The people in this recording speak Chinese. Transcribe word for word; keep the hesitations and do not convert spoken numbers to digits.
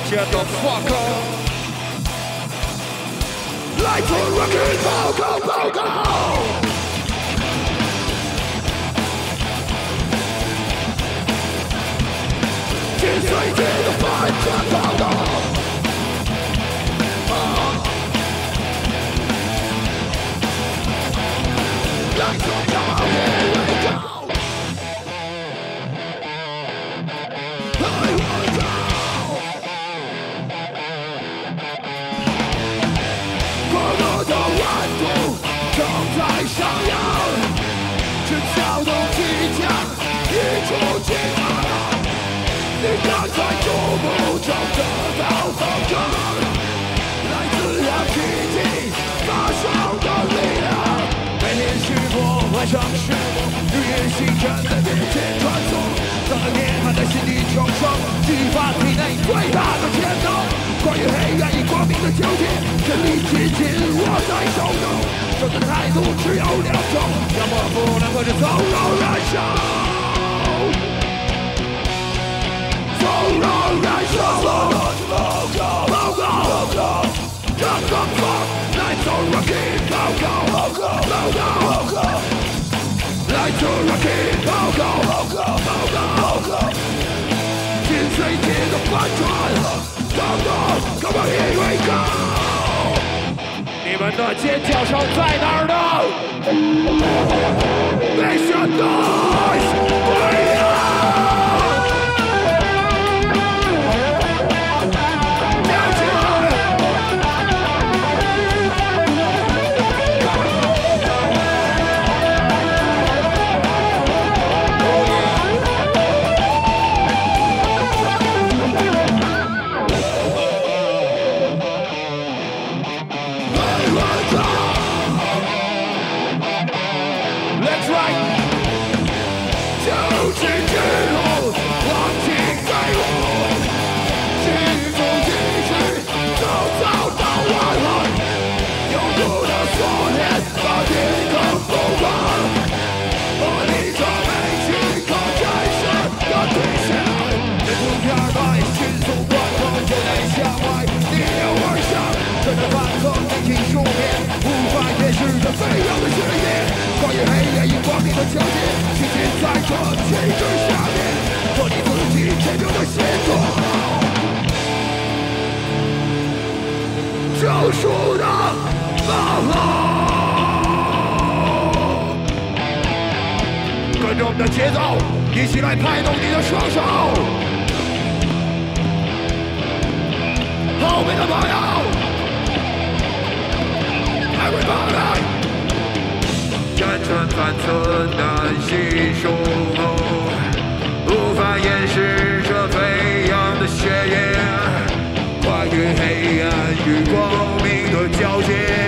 Shut the fuck up! Lights are rocking, go go go go! Thiên水间的反转报道。Lights are down, here we go. I will go. 各个的温度正在上扬，是搅动即将一触即发。你刚才触目中得到方向，来自氧气机发烧的力量。每天虚破，晚上虚破，日夜星辰在面前穿梭。当年还在心底重生，激发体内最大的潜能。关于黑暗与光明的纠结，权力紧紧握在手中。生的态度只有两种，要么不能或者从容燃烧。从容燃烧。Shut the fuck! Lights are rocking, go go, go go, go go. Lights are rocking, go go, go go, go go. 天水间的反转，go go, come on here we go. 你们的尖叫声在哪儿呢 ？Make some noise, fire!飞扬的血液，跨越黑暗与光明的交界，紧紧在这旗帜下面，做你自己坚定的星座。救赎的方法，跟着我们的节奏，一起来拍动你的双手。后面的朋友 ，Everybody。 辗转反侧，难细数，无法掩饰这飞扬的血液，跨越黑暗与光明的交界。